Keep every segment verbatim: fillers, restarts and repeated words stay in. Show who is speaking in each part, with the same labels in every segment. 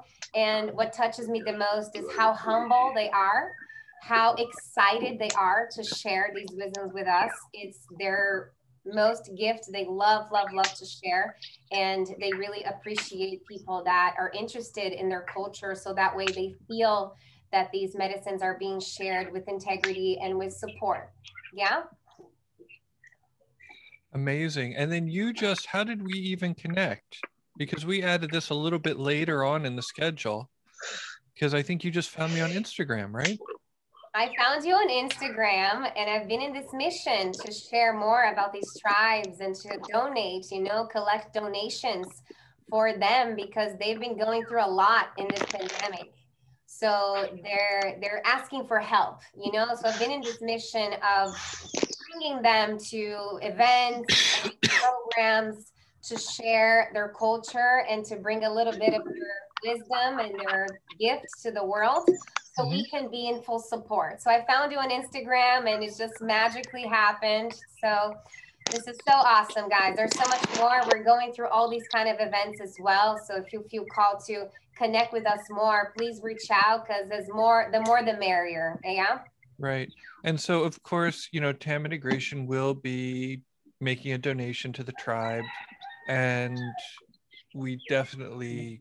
Speaker 1: And what touches me the most is how humble they are, how excited they are to share these wisdoms with us. It's their most gift. They love, love, love to share. And they really appreciate people that are interested in their culture. So that way they feel that these medicines are being shared with integrity and with support. Yeah.
Speaker 2: Amazing. And then you just, how did we even connect? Because we added this a little bit later on in the schedule, because I think you just found me on Instagram, right?
Speaker 1: I found you on Instagram, and I've been in this mission to share more about these tribes and to donate, you know, collect donations for them, because they've been going through a lot in this pandemic. So they're they're asking for help, you know. So I've been in this mission of bringing them to events and programs to share their culture and to bring a little bit of their wisdom and their gifts to the world, so
Speaker 2: Mm-hmm.
Speaker 1: we can be in full support. So I found you on Instagram, and it just magically happened. So this is so awesome, guys. There's so much more. We're going through all these kind of events as well. So if you feel called to connect with us more, please reach out, because there's more, the more the merrier. Yeah.
Speaker 2: Right. And so, of course, you know, Tam Integration will be making a donation to the tribe, and we definitely,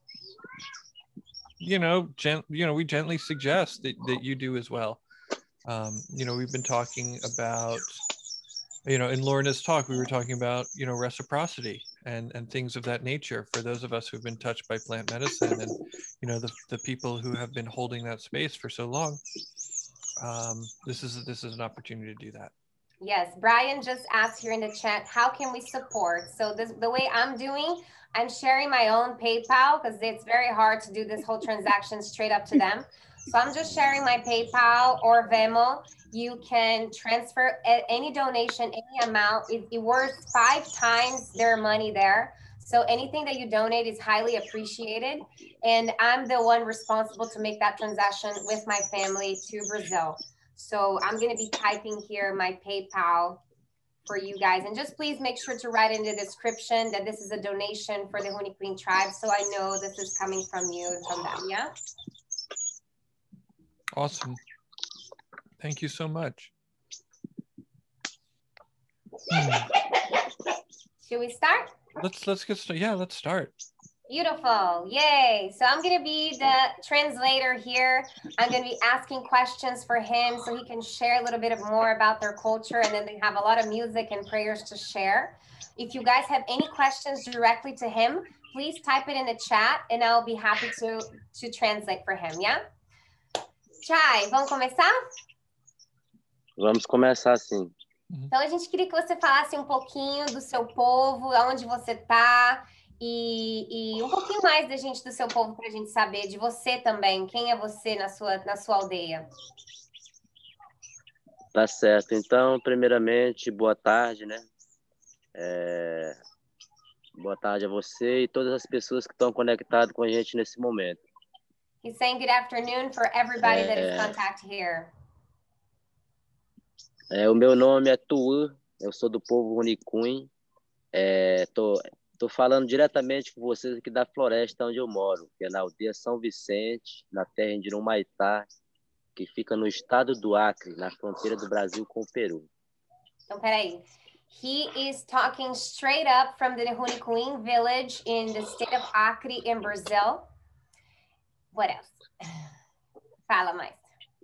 Speaker 2: you know, gent, you know, we gently suggest that, that you do as well. Um, you know, we've been talking about, you know, in Lorna's talk, we were talking about, you know, reciprocity and, and things of that nature for those of us who've been touched by plant medicine, and, you know, the, the people who have been holding that space for so long. Um, this is this is an opportunity to do that.
Speaker 1: Yes, Brian just asked here in the chat, how can we support? So this, the way I'm doing, I'm sharing my own PayPal, because it's very hard to do this whole transaction straight up to them. So I'm just sharing my PayPal or Venmo. You can transfer any donation, any amount. It, it worth five times their money there. So anything that you donate is highly appreciated. And I'm the one responsible to make that transaction with my family to Brazil. So I'm going to be typing here my PayPal for you guys. And just please make sure to write in the description that this is a donation for the Huni Queen tribe, so I know this is coming from you and from them. Yeah.
Speaker 2: Awesome. Thank you so much. Hmm.
Speaker 1: Should we start?
Speaker 2: Let's let's get started. Yeah, let's start.
Speaker 1: Beautiful. Yay. So I'm going to be the translator here. I'm going to be asking questions for him so he can share a little bit of more about their culture. And then they have a lot of music and prayers to share. If you guys have any questions directly to him, please type it in the chat and I'll be happy to, to translate for him. Yeah? Chay, vamos começar?
Speaker 3: Vamos começar sim.
Speaker 1: Então a gente queria que você falasse um pouquinho do seu povo, aonde você está. E, e um pouquinho mais da gente, do seu povo, para a gente saber de você também. Quem é você na sua, na sua aldeia?
Speaker 3: Tá certo. Então, primeiramente, boa tarde, né? É... Boa tarde a você e todas as pessoas que estão conectadas com a gente nesse momento.
Speaker 1: He's saying good afternoon for everybody
Speaker 3: é...
Speaker 1: that is contact here.
Speaker 3: É, o meu nome é Tuú, eu sou do povo Runicuim. É, tô... Estou falando diretamente com vocês aqui da floresta onde eu moro, que é na aldeia São Vicente, na terra de Irumaitá, que fica no estado do Acre, na fronteira do Brasil com o Peru.
Speaker 1: Então, peraí. He is talking straight up from the Runicuim village in the state of Acre in Brazil. What else? Fala mais.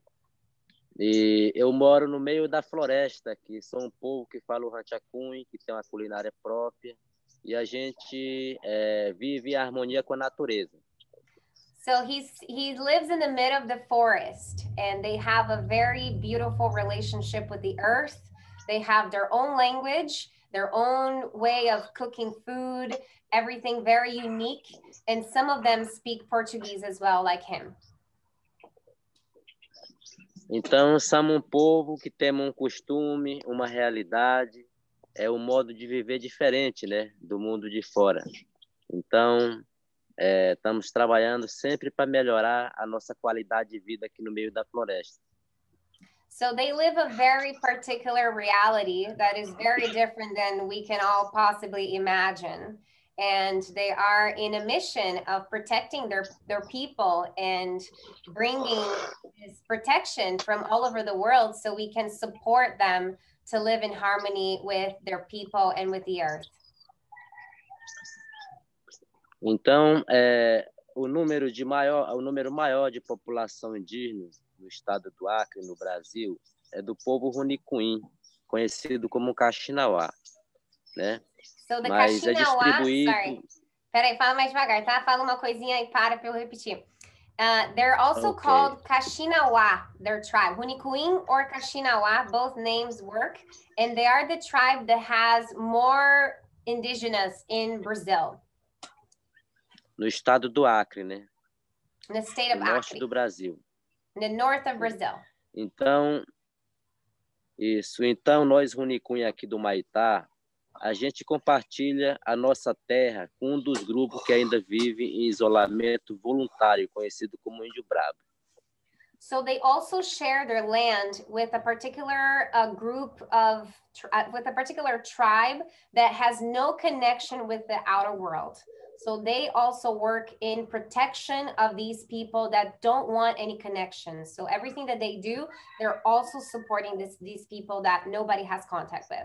Speaker 3: E eu moro no meio da floresta, que sou um povo que fala o Ranchacunha, que tem uma culinária própria. E a gente é, vive em harmonia com a natureza.
Speaker 1: So he's he lives in the middle of the forest, and they have a very beautiful relationship with the earth. They have their own language, their own way of cooking food, everything very unique. And some of them speak Portuguese as well, like him.
Speaker 3: Então, somos um povo que temos um costume, uma realidade. É um modo de viver diferente, né, do mundo de fora. Então, é, estamos trabalhando sempre para melhorar a nossa qualidade de vida aqui no meio da floresta.
Speaker 1: So they live a very particular reality that is very different than we can all possibly imagine. and they are in a mission of protecting their, their people and bringing this protection from all over the world so we can support them to live in harmony with their people and with the earth.
Speaker 3: Então, é, o número de maior, o número maior de população indígena no estado do Acre, no Brasil, é do povo Runicuim, conhecido como Kaxinawá, né?
Speaker 1: So the
Speaker 3: Mas é
Speaker 1: Kaxinawá,
Speaker 3: distribuído...
Speaker 1: sorry. Peraí, fala mais devagar, tá? Fala uma coisinha e para para eu repetir. Uh, they're also
Speaker 3: Okay.
Speaker 1: called Kaxinawá, their tribe. Runicuim or Kaxinawá, both names work. And they are the tribe that has more indigenous in Brazil.
Speaker 3: No estado do Acre, né?
Speaker 1: In the state of
Speaker 3: no norte
Speaker 1: Acre.
Speaker 3: do Brasil.
Speaker 1: In the north of Brazil.
Speaker 3: Então, isso. Então, nós, Runicuim, aqui do Maitá, a gente compartilha a nossa terra com um dos grupos que ainda vive em isolamento voluntário, conhecido como Índio Brabo.
Speaker 1: So they also share their land with a particular uh, group of, uh, with a particular tribe that has no connection with the outer world. So they also work in protection of these people that don't want any connection. So everything that they do, they're also supporting this, these people that nobody has contact with.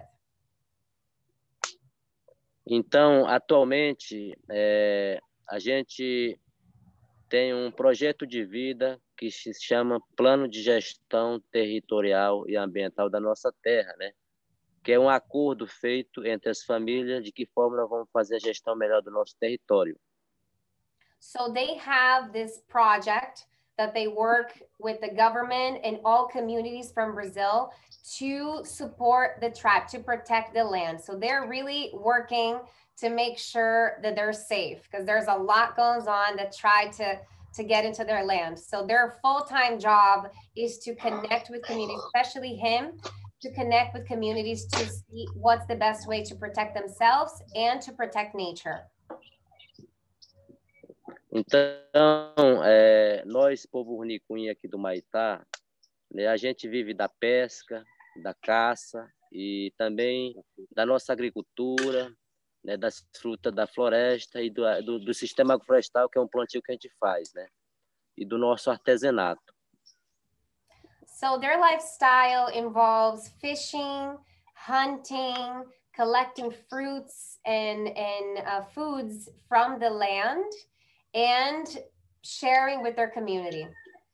Speaker 3: Então, atualmente, é, a gente tem um projeto de vida que se chama Plano de Gestão Territorial e Ambiental da nossa terra, né? Que é um acordo feito entre as famílias de que forma nós vamos fazer a gestão melhor do nosso território.
Speaker 1: So they have this project that they work with the government and all communities from Brazil to support the tribe, to protect the land. So they're really working to make sure that they're safe because there's a lot goes on that try to, to get into their land. So their full-time job is to connect with communities, especially him, to connect with communities to see what's the best way to protect themselves and to protect nature.
Speaker 3: Então, é, nós, povo Runicuim aqui do Maitá, né, a gente vive da pesca, da caça e também da nossa agricultura, né, das frutas da floresta e do, do, do sistema agroflorestal, que é um plantio que a gente faz, né, e do nosso artesanato.
Speaker 1: So their lifestyle involves fishing, hunting, collecting fruits and, and uh, foods from the land, and sharing with their community.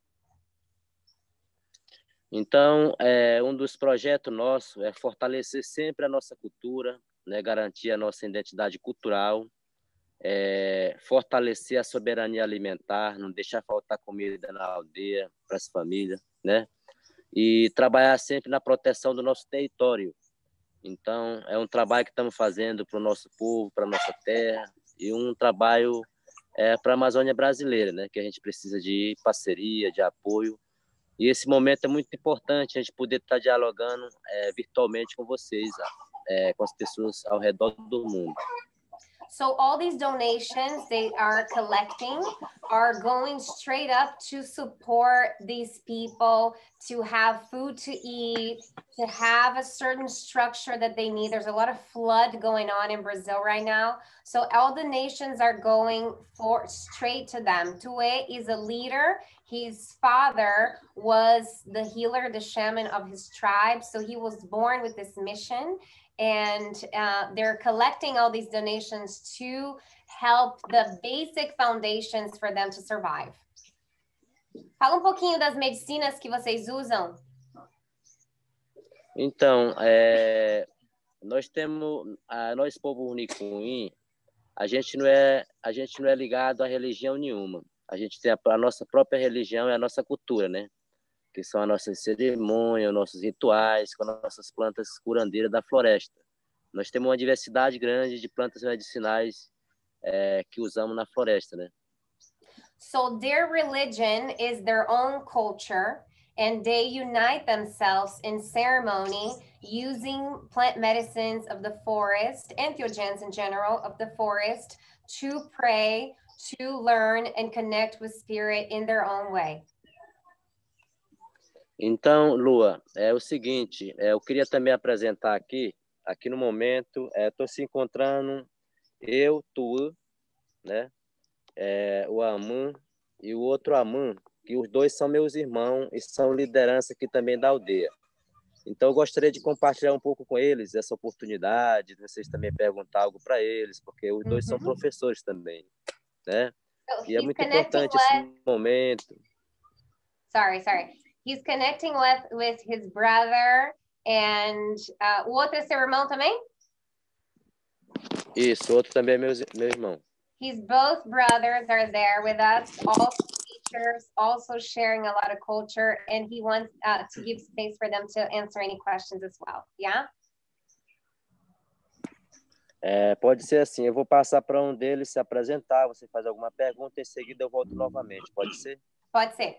Speaker 3: Então, é, um dos projetos nossos é fortalecer sempre a nossa cultura, né, garantir a nossa identidade cultural, é, fortalecer a soberania alimentar, não deixar faltar comida na aldeia para as famílias, né? E trabalhar sempre na proteção do nosso território. Então, é um trabalho que estamos fazendo para o nosso povo, para a nossa terra, e um trabalho é, para a Amazônia brasileira, né? Que a gente precisa de parceria, de apoio. E esse momento é muito importante, a gente poder estar dialogando é, virtualmente com vocês, é, com as pessoas ao redor do mundo.
Speaker 1: So all these donations they are collecting are going straight up to support these people, to have food to eat, to have a certain structure that they need. There's a lot of flood going on in Brazil right now. So all donations are going for straight to them. Tue is a leader. His father was the healer, the shaman of his tribe. So he was born with this mission. And uh, they're collecting all these donations to help the basic foundations for them to survive. Fala um pouquinho das medicinas que vocês usam.
Speaker 3: Então, é, nós temos, a, nós povo Runicuim, a gente não é, a gente não é ligado a religião nenhuma. A gente tem a, a nossa própria religião e a nossa cultura, né? Que são as nossas cerimônias, nossos rituais, com as nossas plantas curandeiras da floresta. Nós temos uma diversidade grande de plantas medicinais é, que usamos na floresta, né?
Speaker 1: So their religion is their own culture, and they unite themselves in ceremony using plant medicines of the forest, entheogens in general of the forest, to pray, to learn, and connect with spirit in their own way.
Speaker 3: Então, Lua, é o seguinte, é, eu queria também apresentar aqui, aqui no momento, estou se encontrando eu, tu, né? É, o Aman e o outro Aman, que os dois são meus irmãos e são liderança aqui também da aldeia. Então, eu gostaria de compartilhar um pouco com eles essa oportunidade, de vocês também perguntar algo para eles, porque os dois são
Speaker 1: Mm-hmm.
Speaker 3: professores também, né?
Speaker 1: So
Speaker 3: E é
Speaker 1: he's
Speaker 3: muito
Speaker 1: connecting
Speaker 3: importante esse
Speaker 1: with,
Speaker 3: momento.
Speaker 1: sorry, sorry. He's connecting with, with his brother and uh, o outro é seu irmão também?
Speaker 3: Isso, outro também é meu, meu irmão.
Speaker 1: He's both brothers are there with us, also teachers, also sharing a lot of culture, and he wants uh, to give space for them to answer any questions as well. Yeah?
Speaker 3: É, pode ser assim, eu vou passar para um deles se apresentar, você faz alguma pergunta, em seguida eu volto novamente, pode ser?
Speaker 1: Pode ser.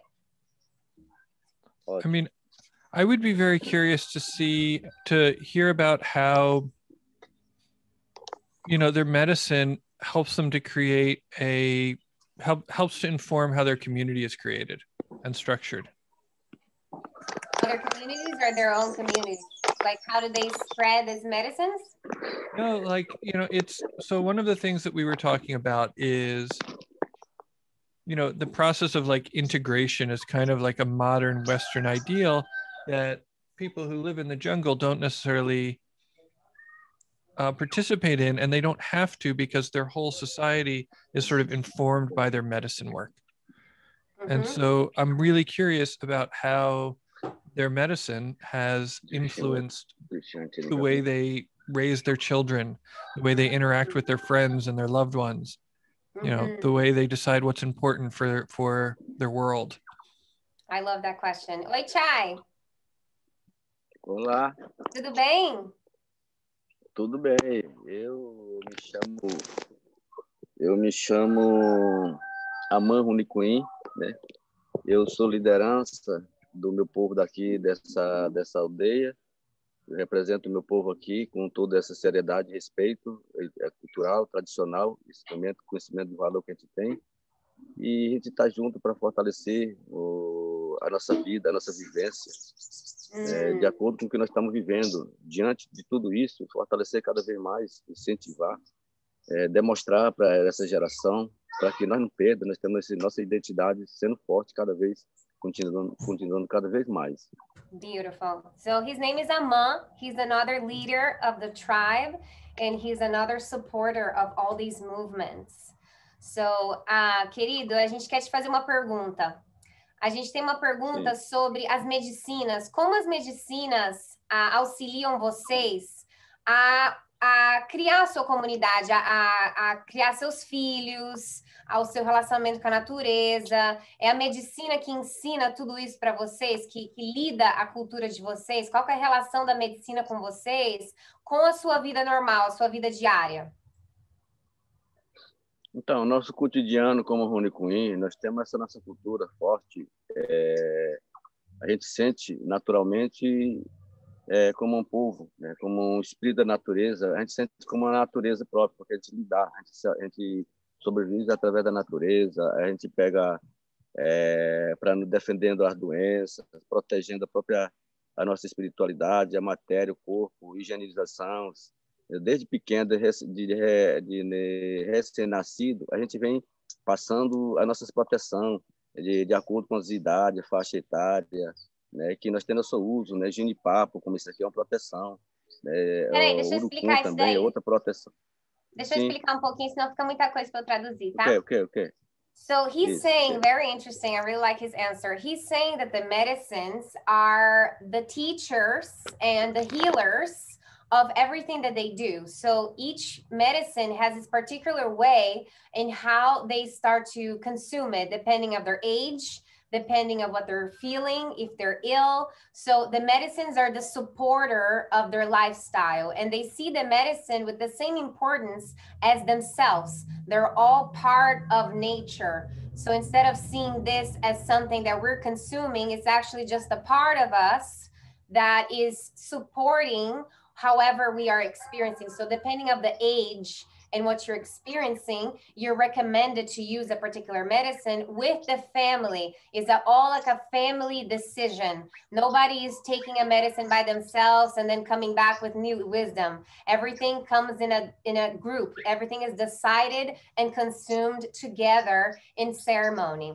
Speaker 2: I mean, I would be very curious to see, to hear about how, you know, their medicine helps them to create a, help, helps to inform how their community is created and structured.
Speaker 1: Other communities or their own communities? Like, how do they spread these medicines?
Speaker 2: No, like, you know, it's, so one of the things that we were talking about is, you know, the process of like integration is kind of like a modern Western ideal that people who live in the jungle don't necessarily uh, participate in, and they don't have to because their whole society is sort of informed by their medicine work. Mm-hmm. And so I'm really curious about how their medicine has influenced the way they raise their children, the way they interact with their friends and their loved ones, you know, mm-hmm. the way they decide what's important for, for their world.
Speaker 1: I love that question. Oi, Chay.
Speaker 3: Olá.
Speaker 1: Tudo bem?
Speaker 3: Tudo bem. Eu me chamo eu me chamo Aman Runicuim, né? Eu sou liderança do meu povo daqui dessa dessa aldeia. Eu represento o meu povo aqui com toda essa seriedade e respeito é cultural, tradicional, conhecimento, conhecimento do valor que a gente tem. E a gente está junto para fortalecer o, a nossa vida, a nossa vivência, hum. é, de acordo com o que nós estamos vivendo. Diante de tudo isso, fortalecer cada vez mais, incentivar, é, demonstrar para essa geração, para que nós não perdamos, nós temos essa nossa identidade sendo forte cada vez, continuando, continuando cada vez mais.
Speaker 1: Beautiful. So his name is Aman. He's another leader of the tribe, and he's another supporter of all these movements. So, uh, querido, a gente quer te fazer uma pergunta. A gente tem uma pergunta Sim. sobre as medicinas. Como as medicinas uh, auxiliam vocês a, a criar a sua comunidade, a, a, a criar seus filhos, ao seu relacionamento com a natureza? É a medicina que ensina tudo isso para vocês, que, que lida a cultura de vocês? Qual que é a relação da medicina com vocês, com a sua vida normal, a sua vida diária?
Speaker 3: Então, nosso cotidiano como Runicuim, nós temos essa nossa cultura forte. É, a gente sente naturalmente é, como um povo, né, como um espírito da natureza. A gente sente como uma natureza própria, porque a gente lidar, a gente, a gente sobrevive através da natureza. A gente pega é, para nos defendendo das doenças, protegendo a própria a nossa espiritualidade, a matéria, o corpo, higienização. Desde pequeno, de, de, de, de recém-nascido, a gente vem passando a nossa proteção de, de acordo com as idades, faixa etária, né, que nós temos o seu uso, né, ginipapo, como isso aqui é uma proteção. Né,
Speaker 1: Peraí, deixa eu explicar isso
Speaker 3: também
Speaker 1: daí.
Speaker 3: É outra proteção.
Speaker 1: Deixa Sim. eu explicar um pouquinho, senão fica muita coisa para eu traduzir, tá?
Speaker 3: Ok, ok, ok.
Speaker 1: So he's
Speaker 3: Isso,
Speaker 1: saying,
Speaker 3: sim.
Speaker 1: very interesting, I really like his answer. He's saying that the medicines are the teachers and the healers of everything that they do. So each medicine has its particular way in how they start to consume it, depending of their age, depending on what they're feeling, if they're ill. So the medicines are the supporter of their lifestyle, and they see the medicine with the same importance as themselves. They're all part of nature. So instead of seeing this as something that we're consuming, it's actually just a part of us that is supporting however we are experiencing. So depending of the age and what you're experiencing, you're recommended to use a particular medicine with the family. Is that all like a family decision? Nobody is taking a medicine by themselves and then coming back with new wisdom. Everything comes in a in a group. Everything is decided and consumed together in ceremony.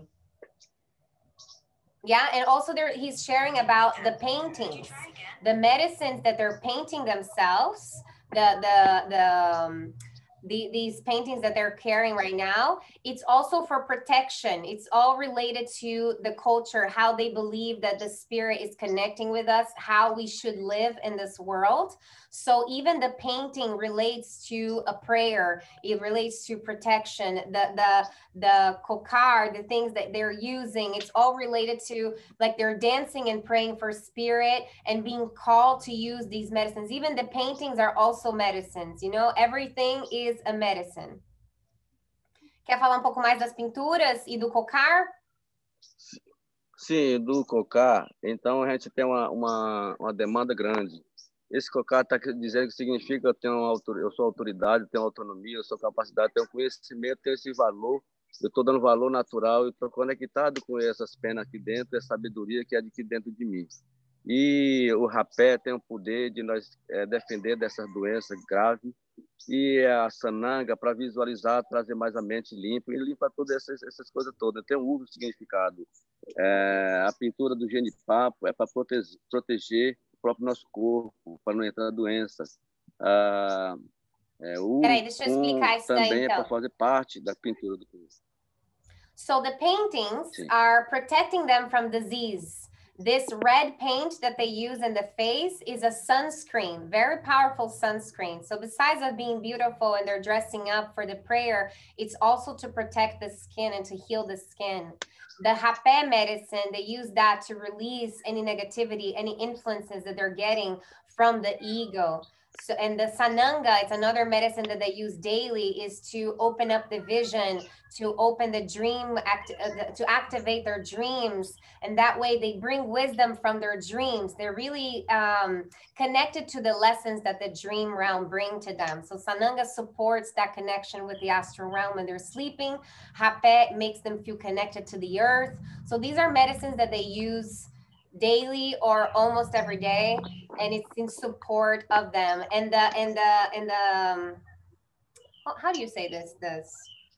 Speaker 1: Yeah, and also there he's sharing about the paintings, the medicines that they're painting themselves, the the the um, the, these paintings that they're carrying right now. It's also for protection. It's all related to the culture, how they believe that the spirit is connecting with us, how we should live in this world. So even the painting relates to a prayer. It relates to protection. The the the kokar, the things that they're using, it's all related to, like, they're dancing and praying for spirit and being called to use these medicines. Even the paintings are also medicines, you know, everything is a medicine. Quer falar um pouco mais das pinturas e do kokar?
Speaker 3: Sim, do cocar. Então a gente tem uma, uma, uma demanda grande. Esse cocar está dizendo que significa eu tenho uma autor, eu sou autoridade, tenho autonomia, eu sou capacidade, tenho conhecimento, tenho esse valor. Eu estou dando valor natural e estou conectado com essas penas aqui dentro, essa sabedoria que é aqui dentro de mim. E o rapé tem o poder de nós é, defender dessas doenças graves, e a sananga para visualizar, trazer mais a mente limpa, e limpa todas essas, essas coisas todas. Tem um uso significado. É, a pintura do genipapo é para proteger, proteger o próprio nosso corpo, para não entrar doenças. Ah, é, o
Speaker 1: Peraí, deixa eu explicar isso daí,
Speaker 3: também
Speaker 1: então.
Speaker 3: é para fazer parte da pintura do corpo.
Speaker 1: So the paintings
Speaker 3: Sim.
Speaker 1: are protecting them from disease. This red paint that they use in the face is a sunscreen, very powerful sunscreen. So besides of being beautiful and they're dressing up for the prayer, it's also to protect the skin and to heal the skin. The rapé medicine, they use that to release any negativity, any influences that they're getting from the ego. So, and the sananga, it's another medicine that they use daily, is to open up the vision, to open the dream, act, uh, to activate their dreams. And that way they bring wisdom from their dreams. They're really um, connected to the lessons that the dream realm bring to them. So sananga supports that connection with the astral realm when they're sleeping. Rapé makes them feel connected to the earth. So these are medicines that they use daily or almost every day, and it's in support of them. And the and the and the um, how do you say this this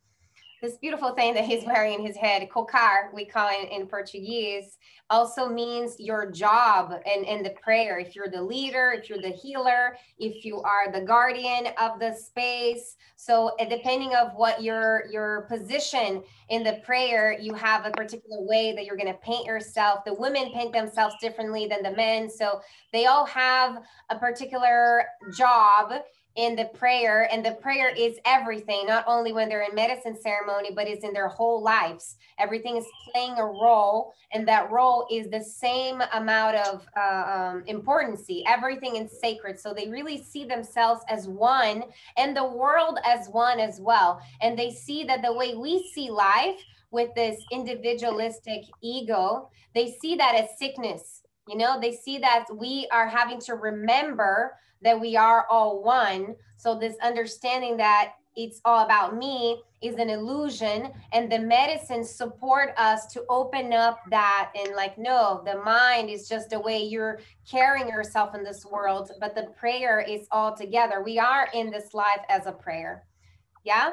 Speaker 1: this beautiful thing that he's wearing in his head, cocar, we call it in Portuguese, also means your job and in the prayer. If you're the leader, if you're the healer, if you are the guardian of the space. So depending of what your your position in the prayer, you have a particular way that you're going to paint yourself. The women paint themselves differently than the men. So they all have a particular job in the prayer, and the prayer is everything, not only when they're in medicine ceremony, but it's in their whole lives. Everything is playing a role, and that role is the same amount of uh, um, importance. Everything is sacred. So they really see themselves as one, and the world as one as well. And they see that the way we see life with this individualistic ego, they see that as sickness. You know, they see that we are having to remember that we are all one. So this understanding that it's all about me is an illusion, and the medicines support us to open up that and like, no, the mind is just the way you're carrying yourself in this world, but the prayer is all together. We are in this life as a prayer. Yeah?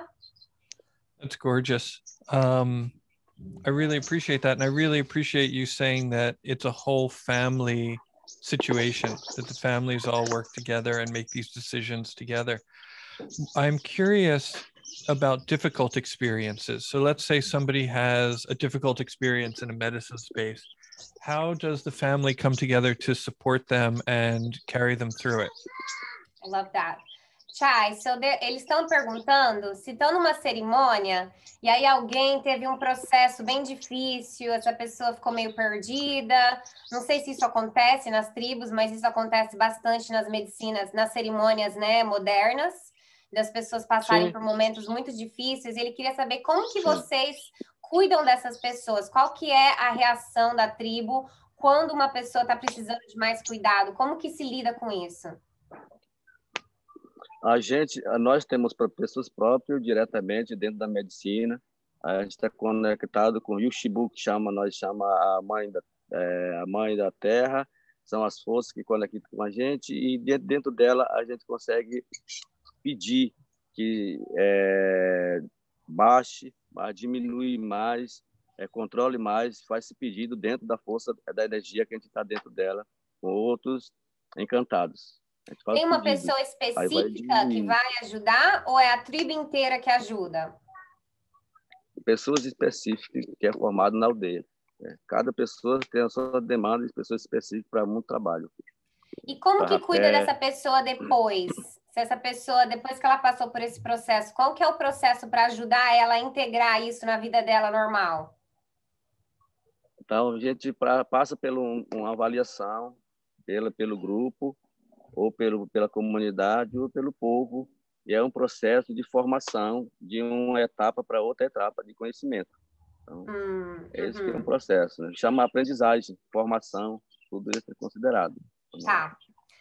Speaker 2: That's gorgeous. Um, I really appreciate that. And I really appreciate you saying that it's a whole family situation, that the families all work together and make these decisions together. I'm curious about difficult experiences. So let's say somebody has a difficult experience in a medicine space. How does the family come together to support them and carry them through it?
Speaker 1: I love that. Chai, so de, eles estão perguntando se estão numa cerimônia e aí alguém teve um processo bem difícil, essa pessoa ficou meio perdida. Não sei se isso acontece nas tribos, mas isso acontece bastante nas medicinas, nas cerimônias, né, modernas, das pessoas passarem Sim. por momentos muito difíceis. Ele queria saber como que Sim. vocês cuidam dessas pessoas, qual que é a reação da tribo quando uma pessoa está precisando de mais cuidado, como que se lida com isso?
Speaker 4: A gente, nós temos para pessoas próprias diretamente dentro da medicina. A gente está conectado com o Yushibu, que chama, nós chama a mãe da, é, a mãe da Terra. São as forças que conectam com a gente e dentro, dentro dela a gente consegue pedir que é, baixe, diminui mais, é, controle mais, faz esse pedido dentro da força da energia que a gente está dentro dela, com outros encantados.
Speaker 1: Tem uma pessoa específica vai que vai ajudar ou é a tribo inteira que ajuda?
Speaker 4: Pessoas específicas que é formado na aldeia. Né? Cada pessoa tem a sua demanda de pessoas específicas para muito trabalho.
Speaker 1: E como que cuida dessa pessoa depois? Se essa pessoa, depois que ela passou por esse processo, qual que é o processo para ajudar ela a integrar isso na vida dela normal?
Speaker 4: Então, a gente pra, passa por um, uma avaliação pela, pelo grupo, ou pelo, pela comunidade, ou pelo povo, e é um processo de formação de uma etapa para outra etapa de conhecimento. Então, hum, esse uhum. que é um processo, né? Chama aprendizagem, formação, tudo isso é considerado.
Speaker 1: Tá.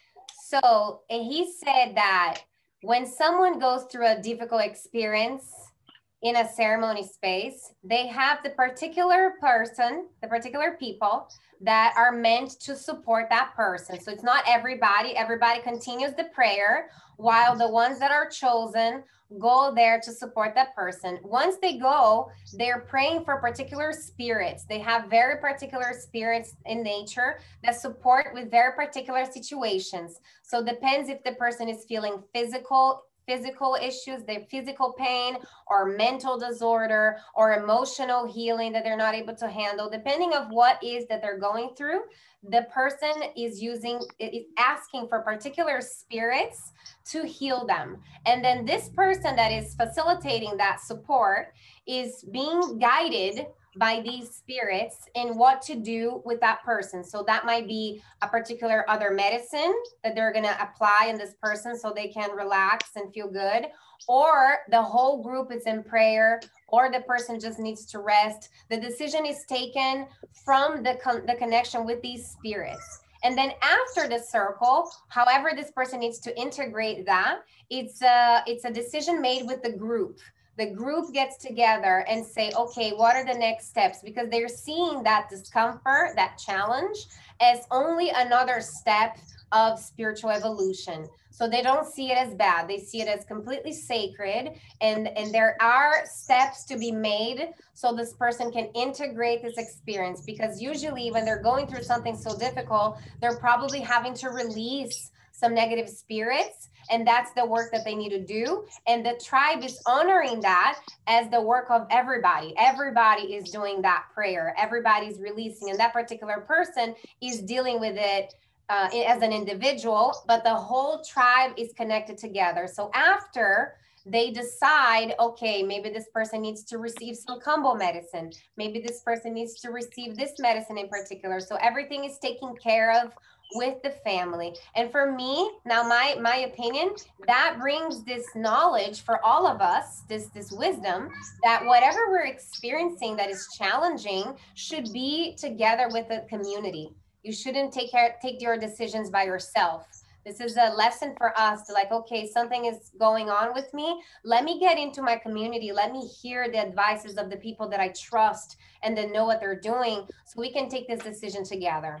Speaker 1: So, he said that when someone goes through a difficult experience in a ceremony space, they have the particular person, the particular people that are meant to support that person. So it's not everybody. Everybody continues the prayer while the ones that are chosen go there to support that person. Once they go, they're praying for particular spirits. They have very particular spirits in nature that support with very particular situations. So it depends if the person is feeling physical physical issues, their physical pain or mental disorder or emotional healing that they're not able to handle. Depending of what is that they're going through, the person is using, is asking for particular spirits to heal them. And then this person that is facilitating that support is being guided by these spirits in what to do with that person. So that might be a particular other medicine that they're going to apply in this person so they can relax and feel good, or the whole group is in prayer, or the person just needs to rest. The decision is taken from the, con the connection with these spirits. And then after the circle, however this person needs to integrate that, it's a, it's a decision made with the group. The group gets together and say, okay, what are the next steps? Because they're seeing that discomfort, that challenge, as only another step of spiritual evolution. So they don't see it as bad. They see it as completely sacred. And, and there are steps to be made so this person can integrate this experience. Because usually when they're going through something so difficult, they're probably having to release some negative spirits, and that's the work that they need to do. And the tribe is honoring that as the work of everybody. Everybody is doing that prayer. Everybody's releasing, and that particular person is dealing with it uh, as an individual, but the whole tribe is connected together. So after they decide, okay, maybe this person needs to receive some combo medicine. Maybe this person needs to receive this medicine in particular. So everything is taken care of with the family. And for me, now my my opinion, that brings this knowledge for all of us, this this wisdom, that whatever we're experiencing that is challenging should be together with the community. You shouldn't take care take your decisions by yourself. This is a lesson for us to like, okay, something is going on with me. Let me get into my community. Let me hear the advices of the people that I trust and that know what they're doing so we can take this decision together.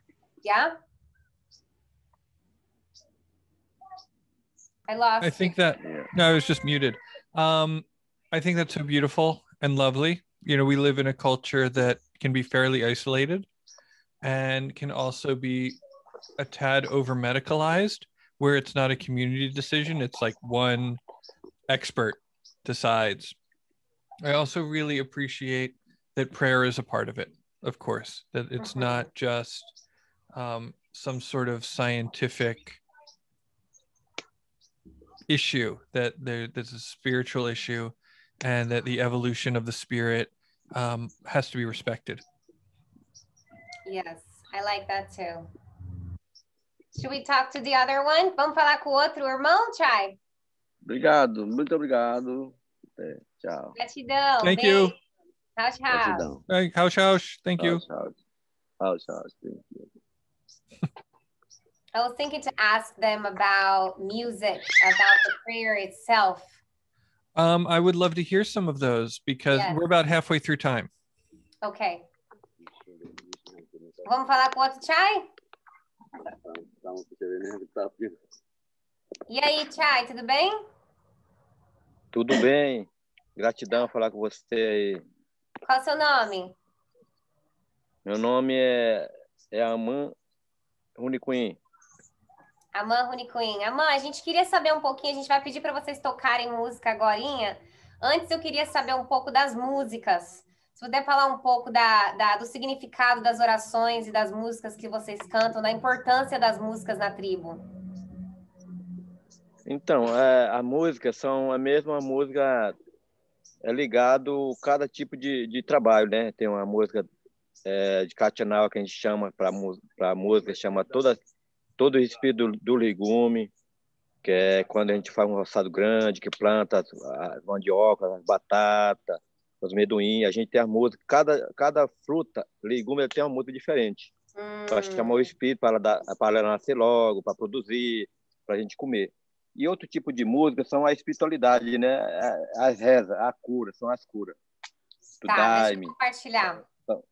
Speaker 1: Yeah? I lost.
Speaker 2: I think that, no, I was just muted. Um, I think that's so beautiful and lovely. You know, we live in a culture that can be fairly isolated and can also be a tad over medicalized, where it's not a community decision. It's like one expert decides. I also really appreciate that prayer is a part of it, of course, that it's mm-hmm. not just um, some sort of scientific issue, that there, there's a spiritual issue and that the evolution of the spirit um, has to be respected.
Speaker 1: Yes, I like that too. Should we talk to the other one? Vamos falar com o outro irmão, Chay?
Speaker 4: Obrigado, muito obrigado. É, tchau.
Speaker 1: Gratidão.
Speaker 2: Thank
Speaker 1: Beijo.
Speaker 2: you.
Speaker 1: Tchau, tchau.
Speaker 2: Hey, house, house. Thank you.
Speaker 4: House, house. House, house. Thank you.
Speaker 1: I was thinking to ask them about music, about the prayer itself.
Speaker 2: Um, I would love to hear some of those because
Speaker 1: Yes.
Speaker 2: we're about halfway through time.
Speaker 1: Ok. Vamos falar com o outro Chai? E aí, Chai, tudo bem?
Speaker 4: Tudo bem. Gratidão falar com você aí.
Speaker 1: Qual é o seu nome?
Speaker 4: Meu nome é, é Aman Runicuim.
Speaker 1: Aman Runicuim. Aman, a gente queria saber um pouquinho, a gente vai pedir para vocês tocarem música agorinha. Antes eu queria saber um pouco das músicas. Se puder falar um pouco da, da, do significado das orações e das músicas que vocês cantam, da importância das músicas na tribo.
Speaker 4: Então, é, a música são a mesma música, é ligado a cada tipo de, de trabalho, né? Tem uma música é, de Katinal que a gente chama para a música, chama toda, todo o espírito do, do legume, que é quando a gente faz um roçado grande, que planta as, as mandioca, as batatas, os amendoim. A gente tem a música, cada, cada fruta, legume, tem uma música diferente.
Speaker 1: Hum.
Speaker 4: Para chamar o espírito, para, dar, para ela nascer logo, para produzir, para a gente comer. E outro tipo de música são a espiritualidade, né? As rezas, a cura, são as curas.
Speaker 1: Tá, deixa eu compartilhar.
Speaker 4: Então.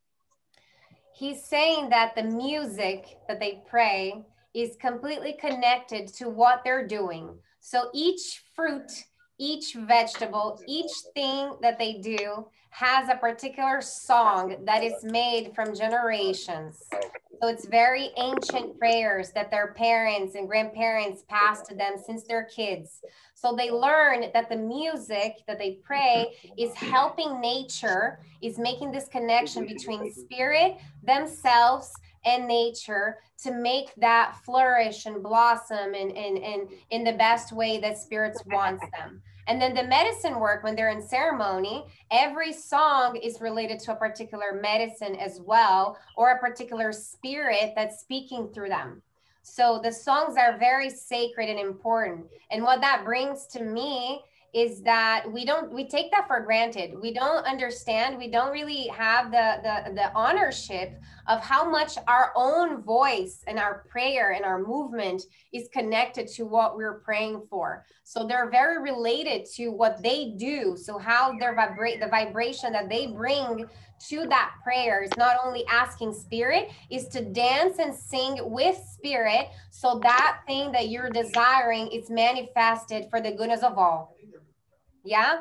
Speaker 1: He's saying that the music that they pray is completely connected to what they're doing. So each fruit, each vegetable, each thing that they do has a particular song that is made from generations. So it's very ancient prayers that their parents and grandparents passed to them since they're kids. So they learn that the music that they pray is helping nature, is making this connection between spirit, themselves, and nature to make that flourish and blossom in, in, in, in the best way that spirits wants them. And then the medicine work, when they're in ceremony, every song is related to a particular medicine as well, or a particular spirit that's speaking through them. So the songs are very sacred and important. And what that brings to me is that we don't, we take that for granted. We don't understand, we don't really have the, the, the ownership of how much our own voice and our prayer and our movement is connected to what we're praying for. So they're very related to what they do. So how their vibrate, the vibration that they bring to that prayer is not only asking spirit, is to dance and sing with spirit. So that thing that you're desiring is manifested for the goodness of all. Yeah?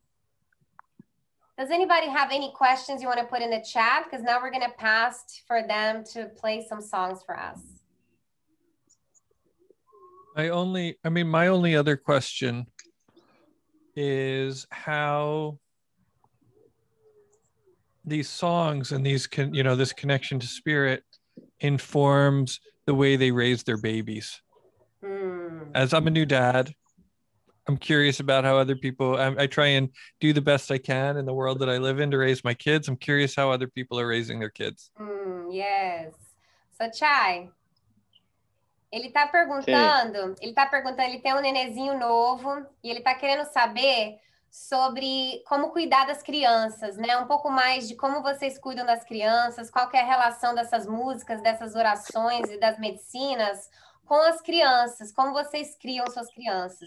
Speaker 1: Does anybody have any questions you want to put in the chat? Because now we're going to pass for them to play some songs for us.
Speaker 2: I only, I mean, my only other question is how these songs and these, can, you know, this connection to spirit informs the way they raise their babies.
Speaker 1: Mm.
Speaker 2: As I'm a new dad, I'm curious about how other people, I, I try and do the best I can in the world that I live in to raise my kids. I'm curious how other people are raising their kids.
Speaker 1: Mm, yes. So, Chai, ele tá perguntando, Sim. ele tá perguntando, ele tem um nenezinho novo e ele tá querendo saber sobre como cuidar das crianças, né? Um pouco mais de como vocês cuidam das crianças, qual que é a relação dessas músicas, dessas orações e das medicinas com as crianças, como vocês criam suas crianças.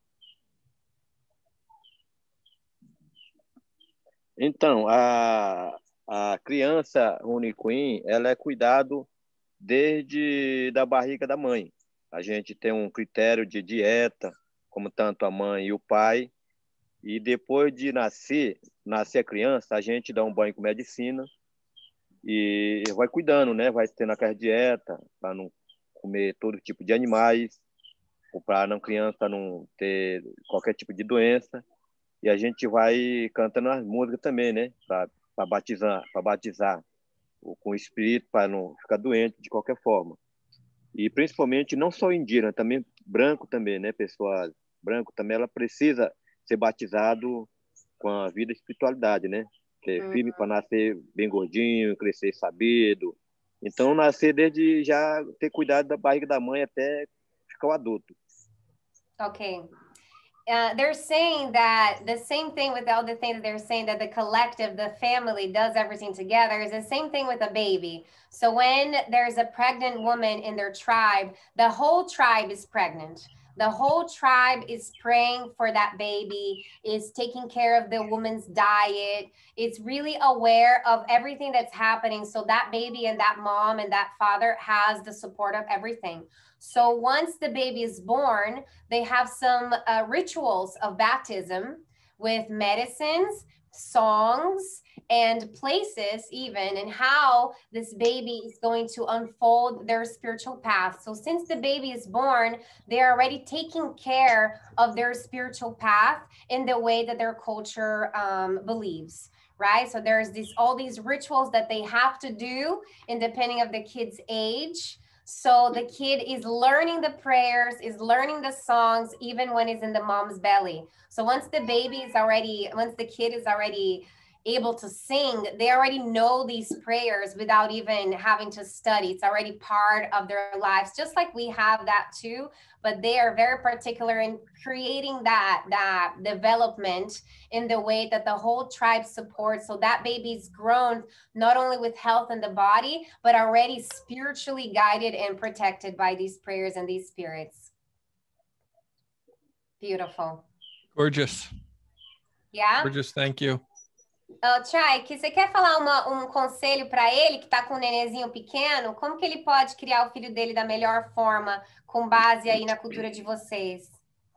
Speaker 4: Então, a, a criança Runicuim, ela é cuidado desde da barriga da mãe. A gente tem um critério de dieta, como tanto a mãe e o pai, e depois de nascer, nascer a criança, a gente dá um banho com medicina e vai cuidando, né? Vai tendo aquela dieta para não comer todo tipo de animais, ou para a criança não ter qualquer tipo de doença. E a gente vai cantando as músicas também, né? Para batizar, para batizar com o espírito, para não ficar doente de qualquer forma. E principalmente não só indígena, também branco também, né? Pessoa branco também, ela precisa ser batizado com a vida e espiritualidade, né? Que é firme para nascer bem gordinho, crescer sabido. Então, nascer desde já ter cuidado da barriga da mãe até ficar o adulto.
Speaker 1: Ok. uh, they're saying that the same thing with all the things that they're saying, that the collective, the family does everything together, is the same thing with a baby. So when there's a pregnant woman in their tribe, the whole tribe is pregnant. The whole tribe is praying for that baby, is taking care of the woman's diet. It's really aware of everything that's happening. So that baby and that mom and that father has the support of everything. So once the baby is born, they have some uh, rituals of baptism with medicines, songs, and places even, and how this baby is going to unfold their spiritual path. So since the baby is born, they're already taking care of their spiritual path in the way that their culture um, believes. Right? So there's these all these rituals that they have to do, and depending of the kid's age. So the kid is learning the prayers, is learning the songs, even when he's in the mom's belly. So once the baby is already, once the kid is already able to sing, they already know these prayers without even having to study. It's already part of their lives, just like we have that too, but they are very particular in creating that, that development in the way that the whole tribe supports. So that baby's grown not only with health in the body, but already spiritually guided and protected by these prayers and these spirits. Beautiful.
Speaker 2: Gorgeous.
Speaker 1: Yeah?
Speaker 2: Gorgeous, thank you.
Speaker 1: Uh, Chay, que você quer falar uma, um conselho para ele que está com um nenenzinho pequeno? Como que ele pode criar o filho dele da melhor forma, com base aí na cultura de vocês?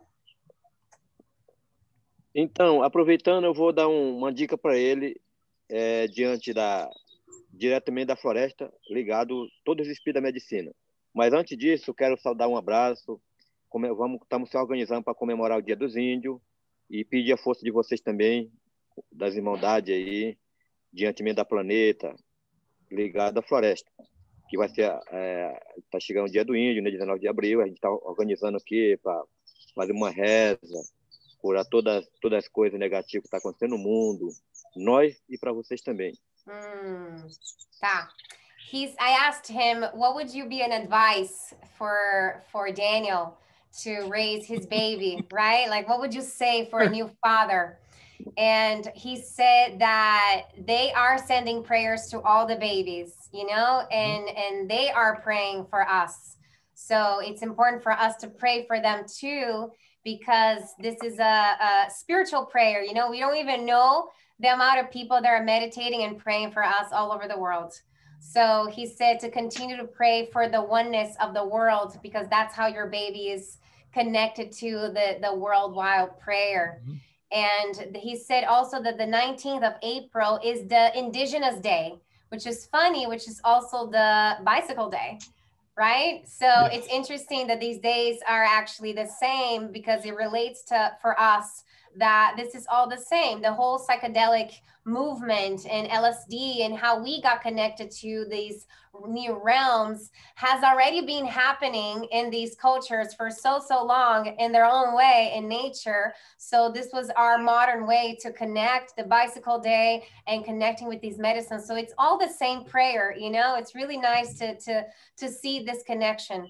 Speaker 4: Então, aproveitando, eu vou dar um, uma dica para ele, é, diante da, diretamente da floresta, ligado todos os espíritos da medicina. Mas antes disso, eu quero só dar um abraço. Como, vamos, estamos se organizando para comemorar o Dia dos Índios e pedir a força de vocês também, das irmandades aí, diante da planeta, ligado à floresta, que vai ser, é, tá chegando o Dia do Índio, né, dezenove de abril, a gente está organizando aqui para fazer uma reza, curar todas, todas as coisas negativas que estão tá acontecendo no mundo, nós e para vocês também.
Speaker 1: Hum, tá. He's, I asked him, what would you be an advice for, for Daniel to raise his baby, right? Like, what would you say for a new father? And he said that they are sending prayers to all the babies, you know, and, and they are praying for us. So it's important for us to pray for them too, because this is a, a spiritual prayer. You know, we don't even know the amount of people that are meditating and praying for us all over the world. So he said to continue to pray for the oneness of the world, because that's how your baby is connected to the, the worldwide prayer. Mm-hmm. And he said also that the nineteenth of April is the Indigenous Day, which is funny, which is also the bicycle day, right? So yes. It's interesting that these days are actually the same, because it relates to, for us, that this is all the same. The whole psychedelic movement and L S D and how we got connected to these new realms has already been happening in these cultures for so, so long in their own way in nature. So this was our modern way to connect, the bicycle day and connecting with these medicines. So it's all the same prayer, you know, it's really nice to, to, to see this connection.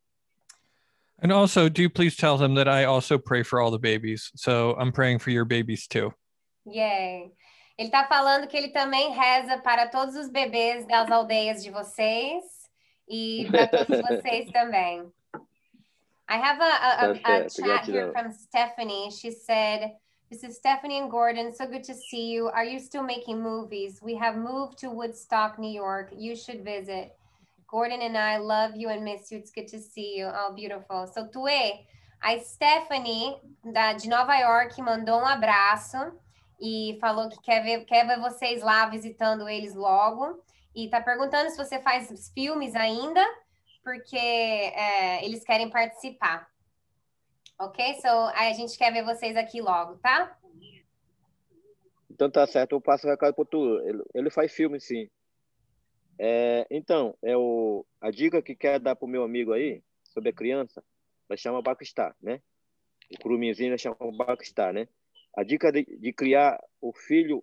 Speaker 2: And also, do please tell them that I also pray for all the babies. So I'm praying for your babies too.
Speaker 1: Yay. Ele está falando que ele também reza para todos os bebês das aldeias de vocês e para todos vocês também. I have a, a, a, a chat here from Stephanie. She said, this is Stephanie and Gordon. So good to see you. Are you still making movies? We have moved to Woodstock, New York. You should visit. Gordon and I love you and miss you. It's good to see you. Oh, beautiful. So, Tuê, a Stephanie, da, de Nova York, mandou um abraço e falou que quer ver, quer ver vocês lá visitando eles logo. E tá perguntando se você faz filmes ainda, porque é, eles querem participar. Ok? So, a gente quer ver vocês aqui logo, tá?
Speaker 4: Então tá certo, eu passo o recado pro tu. Ele, ele faz filme, sim. É, então, é o, a dica que quer dar pro meu amigo aí, sobre a criança, ela chama Bakustar, né? O curuminzinho chama Bakustar, né? A dica de, de criar o filho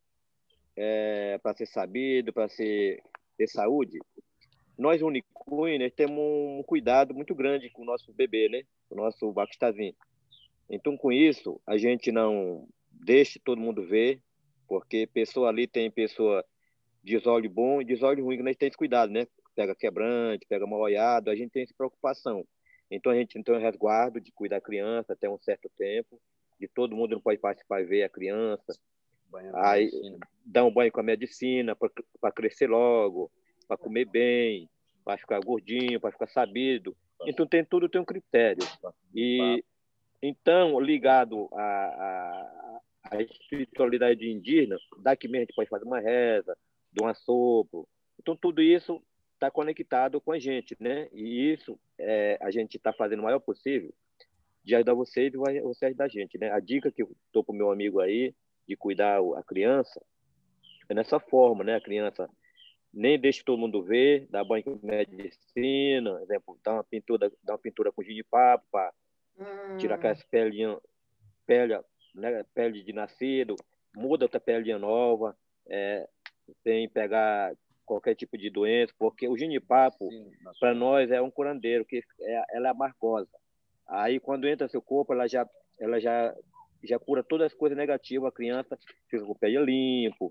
Speaker 4: é, para ser sabido, para ser, ter saúde, nós, Unicunha, né, temos um cuidado muito grande com o nosso bebê, né? O nosso Bakustarzinho.
Speaker 5: Então, com isso, a gente não deixa todo mundo ver, porque pessoa ali tem pessoa desóleo bom e desóleo ruim, que nós temos cuidado, né? Pega quebrante, pega mal olhado, a gente tem essa preocupação. Então, a gente tem um resguardo de cuidar da criança até um certo tempo, de todo mundo não pode participar e ver a criança. Banho aí, dá um banho com a medicina para crescer logo, para comer bem, para ficar gordinho, para ficar sabido. Então, tem tudo tem um critério. E, então, ligado à, à, à espiritualidade indígena, daqui mesmo a gente pode fazer uma reza, de um assopro. Então, tudo isso está conectado com a gente, né? E isso é, a gente está fazendo o maior possível de ajudar vocês e você ajudar a gente, né? A dica que eu estou para o meu amigo aí, de cuidar a criança, é nessa forma, né? A criança nem deixa todo mundo ver, dá banho com medicina, exemplo, dá uma pintura, dá uma pintura com ginipapo para hum. tirar aquelas pelinhas, pele, né? Pele de nascido, muda outra pelinha nova, é, sem pegar qualquer tipo de doença, porque o ginipapo, para nós, é um curandeiro, que é, ela é amargosa. Aí, quando entra no seu corpo, ela já, ela já, já cura todas as coisas negativas, a criança fica com o pé limpo,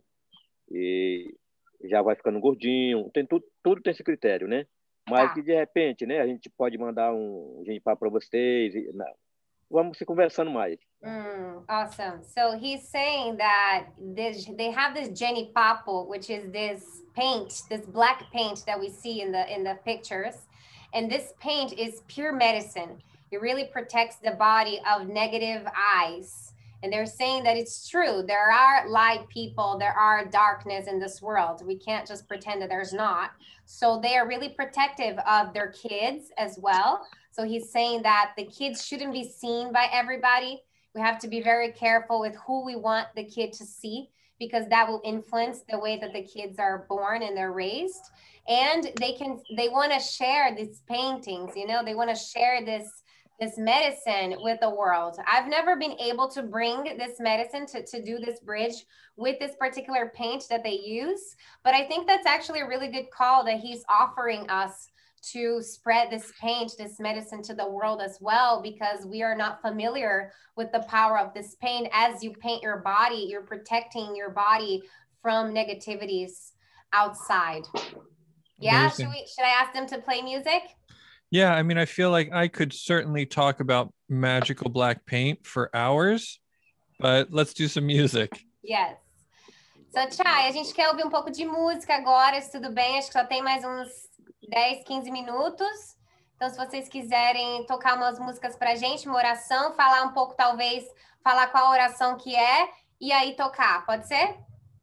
Speaker 5: e já vai ficando gordinho, tem tudo, tudo tem esse critério, né? Mas que, de repente, né, a gente pode mandar um ginipapo para vocês, e, não, vamos se conversando mais.
Speaker 1: Mm, awesome. So he's saying that this, they have this genipapo, which is this paint, this black paint that we see in the in the pictures, and this paint is pure medicine. It really protects the body of negative eyes. And they're saying that it's true. There are light people, there are darkness in this world. We can't just pretend that there's not. So they are really protective of their kids as well. So he's saying that the kids shouldn't be seen by everybody. We have to be very careful with who we want the kid to see, because that will influence the way that the kids are born and they're raised. And they can, they want to share these paintings, you know, they want to share this, this medicine with the world. I've never been able to bring this medicine to, to do this bridge with this particular paint that they use, but I think that's actually a really good call that he's offering us to spread this paint, this medicine to the world as well, because we are not familiar with the power of this paint. As you paint your body, you're protecting your body from negativities outside. Yeah, should, we, should I ask them to play music?
Speaker 2: Yeah, I mean, I feel like I could certainly talk about magical black paint for hours, but let's do some music.
Speaker 1: Yes. So, Chay, a gente quer ouvir um pouco de música agora, se tudo bem, acho que só tem mais uns dez, quinze minutos. Então, se vocês quiserem tocar umas músicas pra gente, uma oração, falar um pouco, talvez, falar qual oração que é, e aí tocar, pode ser?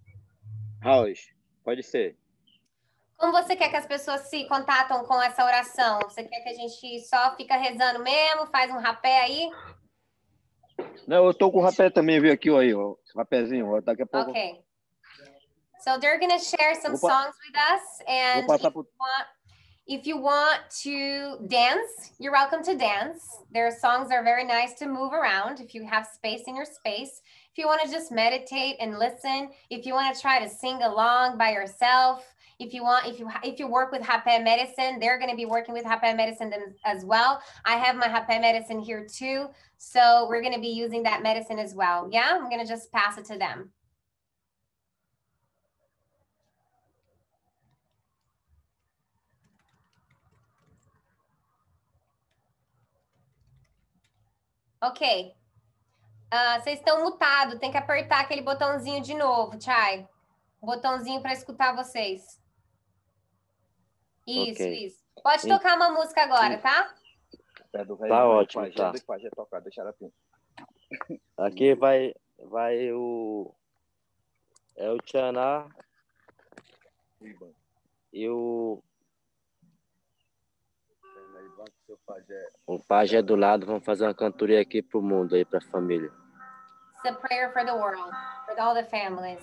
Speaker 5: Raul, pode ser.
Speaker 1: Como você quer que as pessoas se contatam com essa oração? Você quer que a gente só fica rezando mesmo, faz um rapé aí?
Speaker 5: Não, eu tô com o rapé também, viu aqui, ó, aí, ó, rapézinho, ó, daqui a pouco.
Speaker 1: Ok. So they're going to share some songs with us, and if you, want, if you want to dance, you're welcome to dance. Their songs are very nice to move around if you have space in your space. If you want to just meditate and listen, if you want to try to sing along by yourself, if you want, if you if you work with Hapé medicine, they're going to be working with Hapé medicine as well. I have my Hapé medicine here too, so we're going to be using that medicine as well. Yeah, I'm going to just pass it to them. Ok. Uh, vocês estão mutados, tem que apertar aquele botãozinho de novo, Chay. O botãozinho para escutar vocês. Isso, okay. Isso. Pode Sim. tocar uma música agora, tá?
Speaker 3: Tá ótimo, tá. Aqui vai, vai o... É o Tchaná e o... O pajé do lado, vamos fazer uma cantoria aqui pro mundo aí, pra família.
Speaker 1: It's a prayer for the world, for all the families.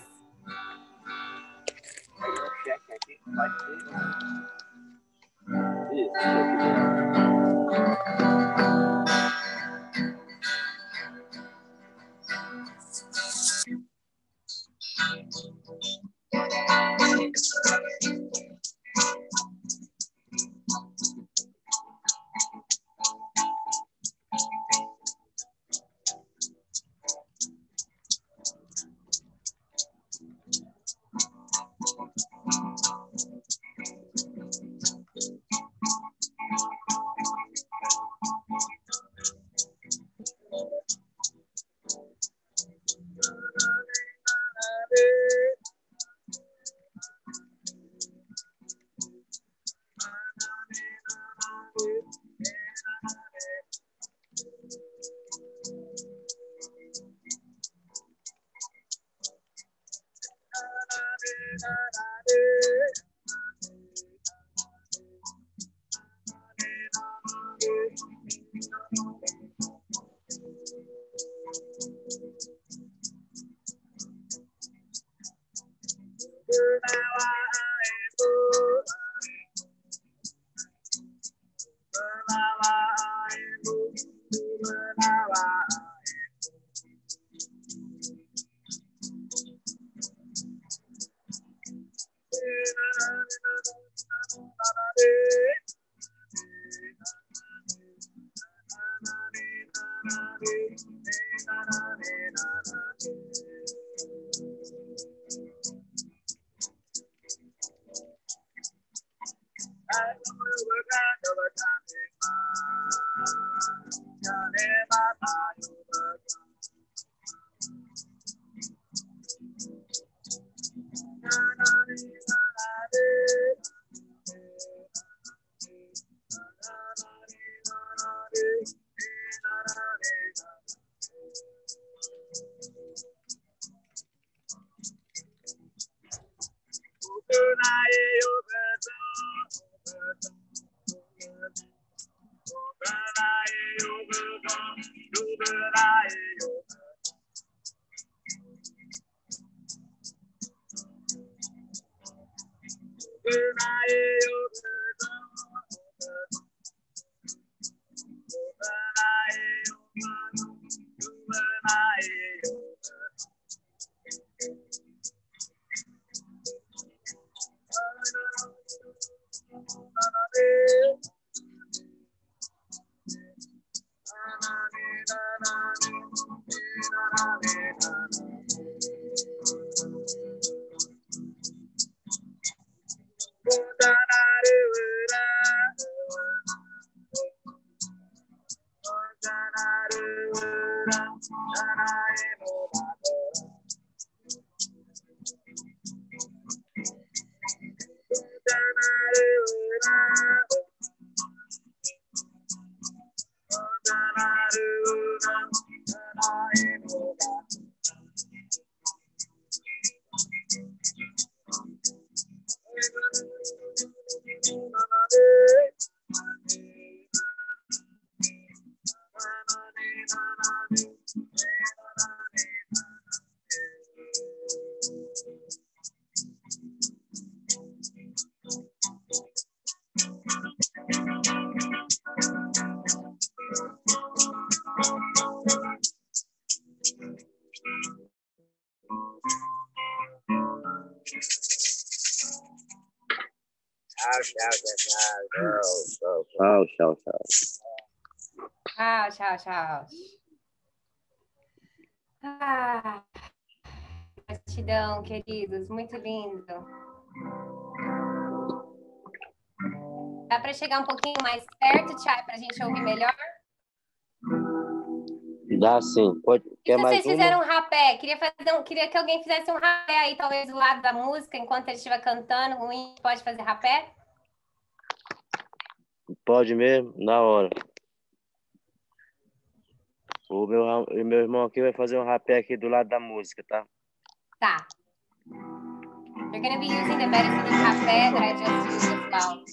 Speaker 3: Tchau, tchau, tchau.
Speaker 1: Tchau, tchau, tchau. Ah, gratidão, queridos. Muito lindo. Dá para chegar um pouquinho mais perto, Chay, para a gente ouvir melhor?
Speaker 3: Dá sim. Pode... Quer
Speaker 1: E se
Speaker 3: mais
Speaker 1: vocês fizeram
Speaker 3: uma?
Speaker 1: um rapé? Queria, fazer um... Queria que alguém fizesse um rapé aí, talvez do lado da música, enquanto ele estiver cantando. O índio pode fazer rapé?
Speaker 3: Pode mesmo, na hora. O meu, o meu irmão aqui vai fazer um rapé aqui do lado da música, tá?
Speaker 1: Tá. You're going to be using the medicine in rapé that I just used as well.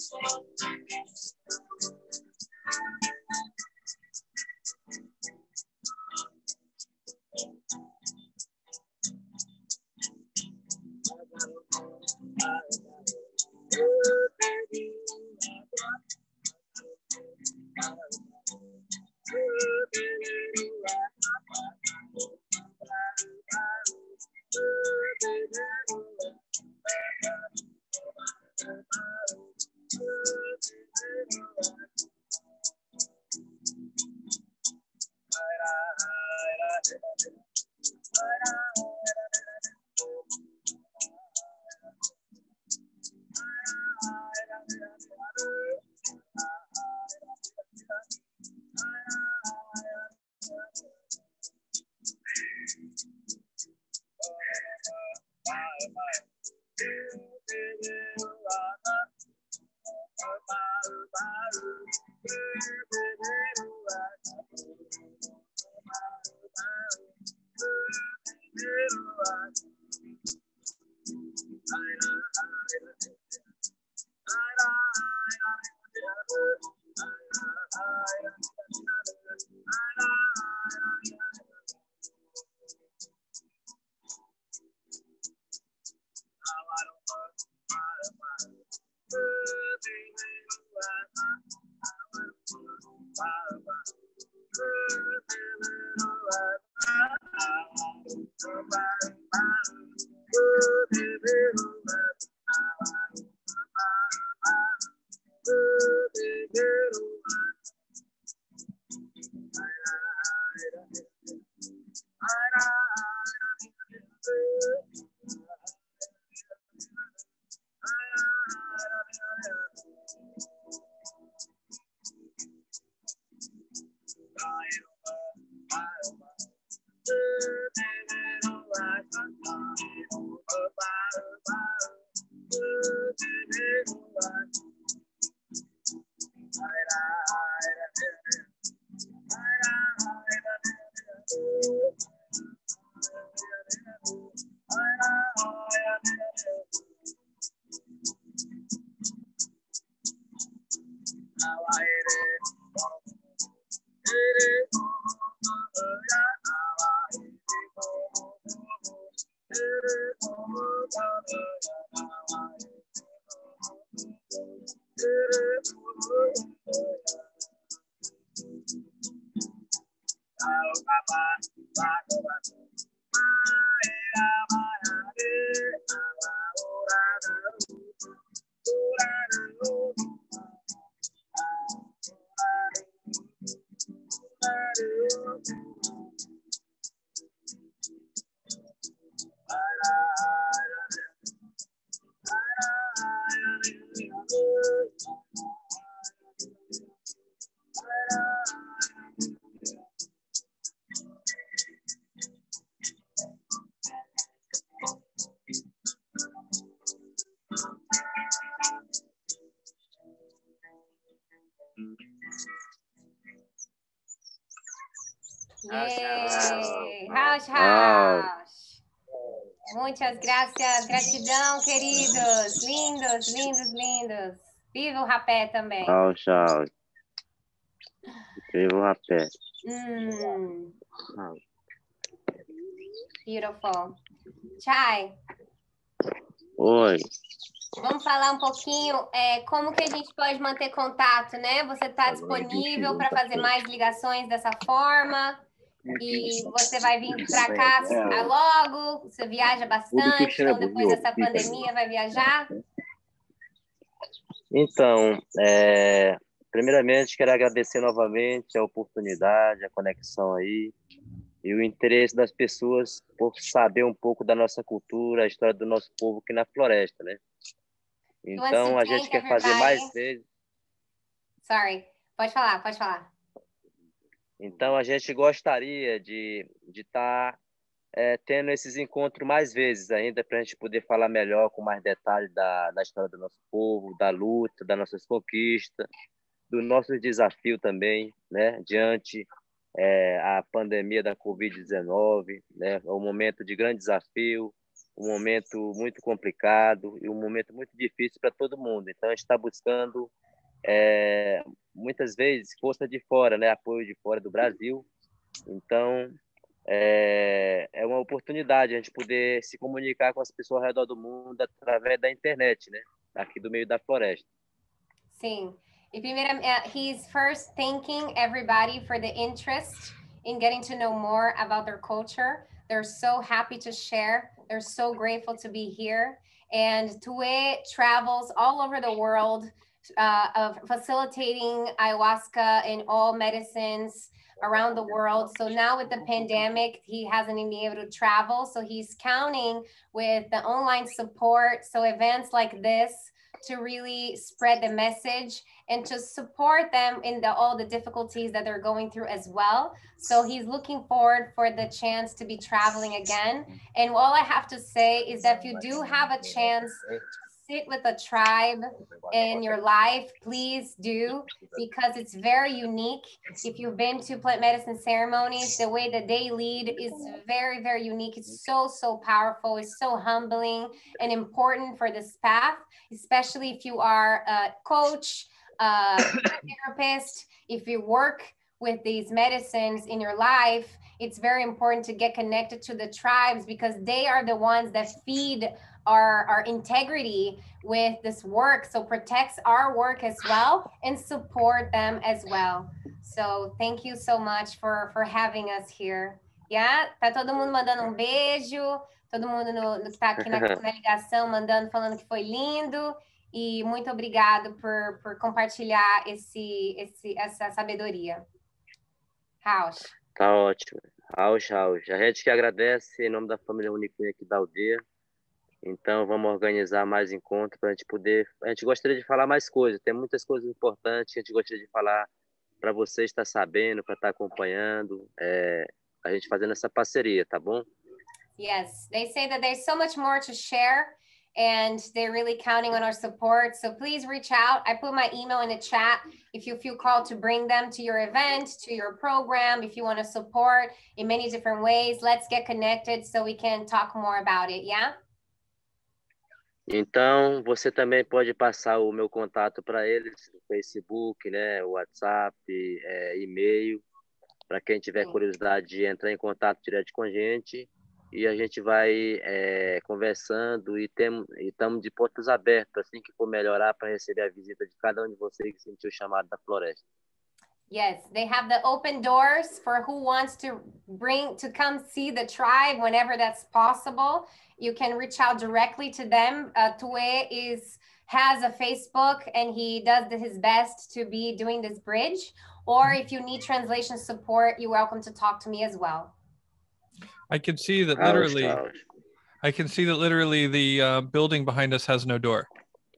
Speaker 1: Yay! House, house! Muitas graças, gratidão, queridos. Lindos, lindos, lindos. Viva o rapé também.
Speaker 3: Tchau, tchau. Viva o rapé.
Speaker 1: Hum. Beautiful. Chay.
Speaker 3: Oi.
Speaker 1: Vamos falar um pouquinho é, como que a gente pode manter contato, né? Você está disponível para fazer mais ligações dessa forma? E você vai vir para cá logo? Você viaja bastante? Então, depois dessa pandemia, vai viajar?
Speaker 3: Então, é, primeiramente, quero agradecer novamente a oportunidade, a conexão aí e o interesse das pessoas por saber um pouco da nossa cultura, a história do nosso povo aqui na floresta, né? Então, a gente quer fazer mais vezes.
Speaker 1: Sorry, pode falar, pode falar.
Speaker 3: Então, a gente gostaria de estar de tá, é, tendo esses encontros mais vezes ainda, para a gente poder falar melhor, com mais detalhes da, da história do nosso povo, da luta, das nossas conquistas, do nosso desafio também, né, diante é, a pandemia da covid dezenove, né, é um momento de grande desafio, um momento muito complicado e um momento muito difícil para todo mundo. Então, a gente está buscando, é, muitas vezes, força de fora, né, apoio de fora do Brasil. Então, é, é uma oportunidade a gente poder se comunicar com as pessoas ao redor do mundo através da internet, né, aqui do meio da floresta.
Speaker 1: Sim. E primeiro, uh, he's first thanking everybody for the interest in getting to know more about their culture. They're so happy to share. They're so grateful to be here. And Tue travels all over the world uh, of facilitating ayahuasca and all medicines around the world. So now with the pandemic, he hasn't been able to travel. So he's counting with the online support. So events like this to really spread the message and to support them in the, all the difficulties that they're going through as well. So he's looking forward for the chance to be traveling again. And all I have to say is that if you do have a chance to sit with a tribe in your life, please do, because it's very unique. If you've been to plant medicine ceremonies, the way that they lead is very, very unique. It's so, so powerful. It's so humbling and important for this path, especially if you are a coach, a therapist, if you work with these medicines in your life. It's very important to get connected to the tribes, because they are the ones that feed our, our integrity with this work. So protects our work as well and support them as well. So thank you so much for, for having us here. Yeah? Tá todo mundo mandando um beijo, todo mundo no, no que tá aqui na, na ligação mandando, falando que foi lindo. E muito obrigado por, por compartilhar esse, esse, essa sabedoria. House.
Speaker 3: Tá ótimo. House, House. A gente que agradece em nome da família Unicunha aqui da aldeia. Então, vamos organizar mais encontros para a gente poder... A gente gostaria de falar mais coisas. Tem muitas coisas importantes que a gente gostaria de falar para você estar sabendo, para estar acompanhando. É, a gente fazendo essa parceria, tá bom?
Speaker 1: Yes. They say that there's so much more to share, and they're really counting on our support. So please reach out. I put my email in the chat if you feel called to bring them to your event, to your program, if you want to support in many different ways. Let's get connected so we can talk more about it, yeah?
Speaker 3: Então, você também pode passar o meu contato para eles, no Facebook, né, WhatsApp, é, e-mail, para quem tiver
Speaker 1: Sim.
Speaker 3: curiosidade de entrar em contato direto com a gente. E a gente vai é, conversando e estamos de portas abertas, assim que for melhorar, para receber a visita de cada um de vocês que sentiu o chamado da floresta.
Speaker 1: Yes, they have the open doors for who wants to bring to come see the tribe whenever that's possible. You can reach out directly to them. Uh, Tue is has a Facebook and he does his best to be doing this bridge. Or if you need translation support, you're welcome to talk to me as well.
Speaker 2: I can see that
Speaker 3: House,
Speaker 2: literally.
Speaker 3: house.
Speaker 2: I can see that literally the uh, building behind us has no door.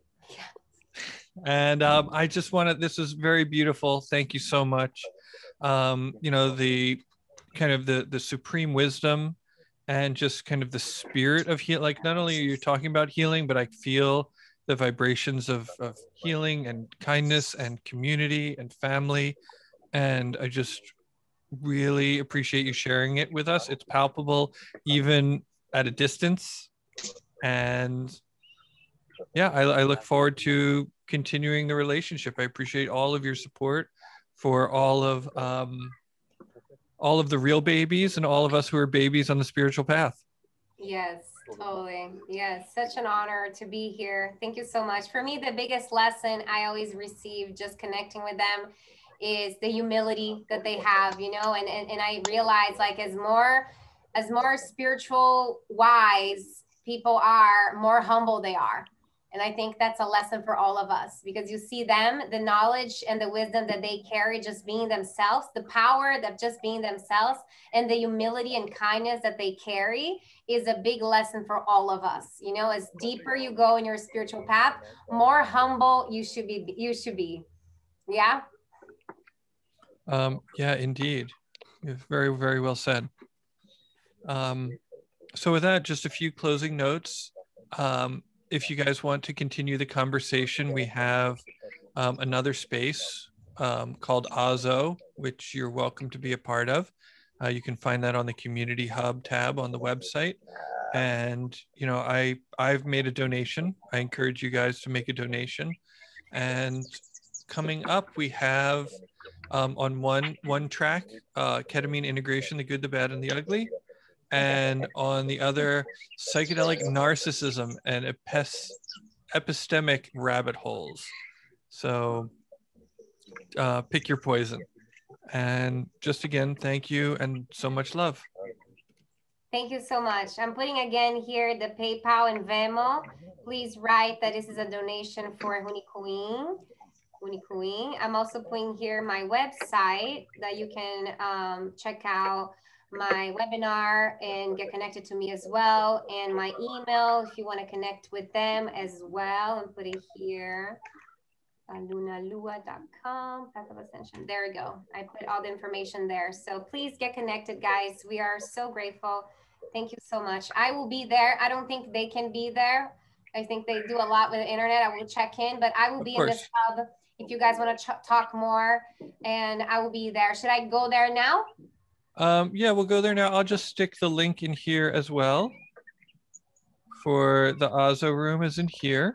Speaker 2: And um, I just wanted, this is very beautiful. Thank you so much. Um, you know, the kind of the, the supreme wisdom and just kind of the spirit of heal. Like, not only are you talking about healing, but I feel the vibrations of, of healing and kindness and community and family. And I just really appreciate you sharing it with us. It's palpable, even at a distance. And yeah, I, I look forward to continuing the relationship. I appreciate all of your support for all of um, all of the real babies and all of us who are babies on the spiritual path.
Speaker 1: Yes, totally. Yes, such an honor to be here. Thank you so much. For me, the biggest lesson I always receive just connecting with them is the humility that they have, you know, and, and, and I realize like as more, as more spiritual wise people are, more humble they are. And I think that's a lesson for all of us because you see them, the knowledge and the wisdom that they carry, just being themselves, the power of just being themselves, and the humility and kindness that they carry is a big lesson for all of us. You know, as deeper you go in your spiritual path, more humble you should be. You should be. Yeah.
Speaker 2: Um, yeah, indeed. Very, very well said. Um, so with that, just a few closing notes. Um, if you guys want to continue the conversation, we have um, another space um, called Azo, which you're welcome to be a part of. Uh, you can find that on the Community Hub tab on the website. And, you know, I, I've made a donation. I encourage you guys to make a donation. And coming up, we have um, on one, one track, uh, ketamine integration, the good, the bad, and the ugly. And on the other, psychedelic narcissism and epis epistemic rabbit holes. So uh, pick your poison. And just again, thank you and so much love.
Speaker 1: Thank you so much. I'm putting again here the PayPal and Venmo. Please write that this is a donation for Hunikuin. Hunikuin. I'm also putting here my website that you can um, check out my webinar and get connected to me as well, and my email if you want to connect with them as well. I'm putting here lunalua dot com, Path of Ascension. There we go. I put all the information there. So please get connected, guys. We are so grateful. Thank you so much. I will be there. I don't think they can be there. I think they do a lot with the internet. I will check in, but I will be in this hub if you guys want to talk more, and I will be there. Should I go there now?
Speaker 2: Um, yeah, we'll go there now. I'll just stick the link in here as well. For the Azo room is in here.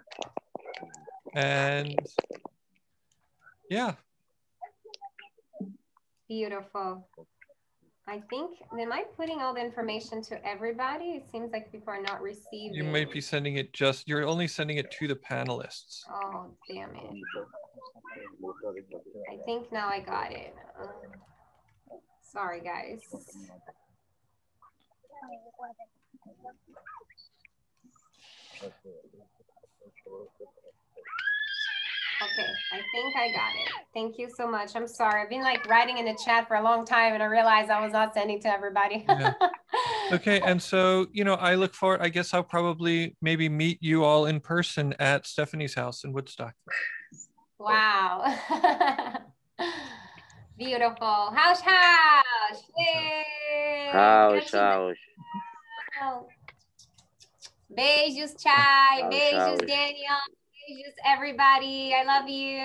Speaker 2: And yeah.
Speaker 1: Beautiful. I think, am I putting all the information to everybody? It seems like people are not receiving.
Speaker 2: You might be sending it just, you're only sending it to the panelists.
Speaker 1: Oh, damn it. I think now I got it. Uh, sorry, guys. Okay, I think I got it. Thank you so much. I'm sorry. I've been like writing in the chat for a long time and I realized I was not sending to everybody.
Speaker 2: Yeah. Okay, and so, you know, I look forward, I guess I'll probably maybe meet you all in person at Stephanie's house in Woodstock.
Speaker 1: Wow. Beautiful. House, house. Yay.
Speaker 3: House, house.
Speaker 1: Beijos, Chai.
Speaker 3: House,
Speaker 1: Beijos,
Speaker 3: house.
Speaker 1: Daniel. Beijos, everybody. I love you.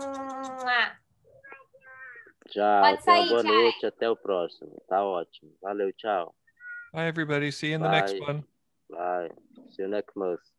Speaker 3: Tchau.
Speaker 1: Pode sair,
Speaker 3: Boa
Speaker 1: Chai.
Speaker 3: noite. Até o próximo. Tá ótimo. Valeu, tchau.
Speaker 2: Bye, everybody. See you in the
Speaker 3: Bye.
Speaker 2: next one.
Speaker 3: Bye. See you next month.